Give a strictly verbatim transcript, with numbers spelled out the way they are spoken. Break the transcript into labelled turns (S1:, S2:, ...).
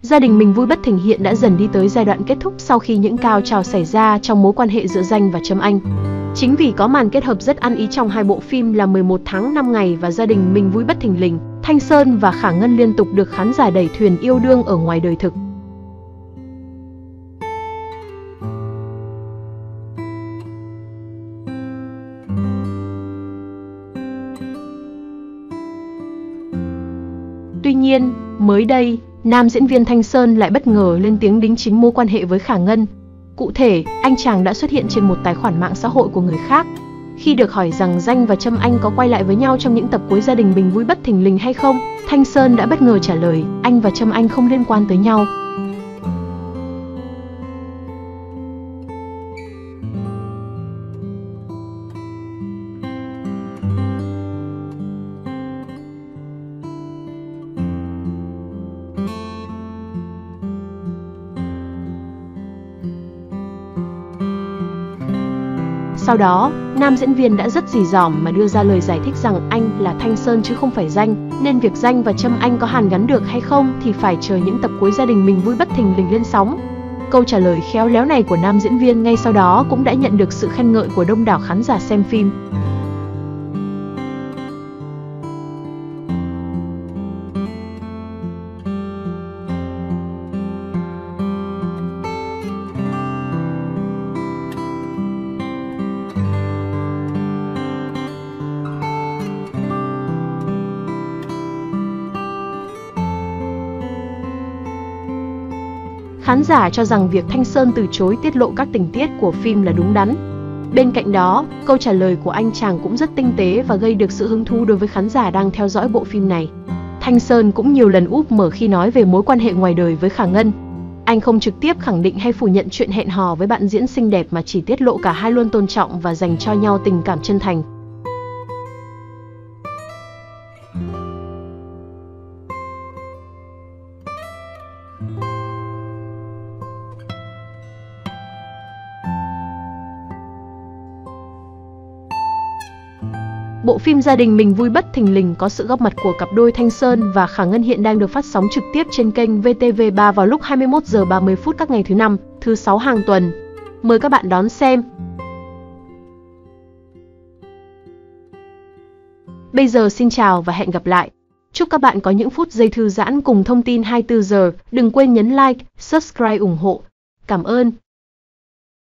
S1: Gia đình mình vui bất thình hiện đã dần đi tới giai đoạn kết thúc sau khi những cao trào xảy ra trong mối quan hệ giữa Danh và Trâm Anh. Chính vì có màn kết hợp rất ăn ý trong hai bộ phim là mười một tháng năm ngày và Gia đình mình vui bất thình lình, Thanh Sơn và Khả Ngân liên tục được khán giả đẩy thuyền yêu đương ở ngoài đời thực. Tuy nhiên, mới đây, nam diễn viên Thanh Sơn lại bất ngờ lên tiếng đính chính mối quan hệ với Khả Ngân. Cụ thể, anh chàng đã xuất hiện trên một tài khoản mạng xã hội của người khác. Khi được hỏi rằng Danh và Trâm Anh có quay lại với nhau trong những tập cuối Gia đình mình vui bất thình lình hay không, Thanh Sơn đã bất ngờ trả lời, anh và Trâm Anh không liên quan tới nhau. Sau đó, nam diễn viên đã rất dì dỏm mà đưa ra lời giải thích rằng anh là Thanh Sơn chứ không phải Danh, nên việc Danh và Trâm Anh có hàn gắn được hay không thì phải chờ những tập cuối Gia đình mình vui bất thình lình lên sóng. Câu trả lời khéo léo này của nam diễn viên ngay sau đó cũng đã nhận được sự khen ngợi của đông đảo khán giả xem phim. Khán giả cho rằng việc Thanh Sơn từ chối tiết lộ các tình tiết của phim là đúng đắn. Bên cạnh đó, câu trả lời của anh chàng cũng rất tinh tế và gây được sự hứng thú đối với khán giả đang theo dõi bộ phim này. Thanh Sơn cũng nhiều lần úp mở khi nói về mối quan hệ ngoài đời với Khả Ngân. Anh không trực tiếp khẳng định hay phủ nhận chuyện hẹn hò với bạn diễn xinh đẹp mà chỉ tiết lộ cả hai luôn tôn trọng và dành cho nhau tình cảm chân thành. Bộ phim Gia đình mình vui bất thình lình có sự góp mặt của cặp đôi Thanh Sơn và Khả Ngân hiện đang được phát sóng trực tiếp trên kênh vê tê vê ba vào lúc hai mươi mốt giờ ba mươi phút các ngày thứ năm, thứ sáu hàng tuần. Mời các bạn đón xem. Bây giờ xin chào và hẹn gặp lại. Chúc các bạn có những phút giây thư giãn cùng thông tin hai mươi tư giờ. Đừng quên nhấn like, subscribe ủng hộ. Cảm ơn.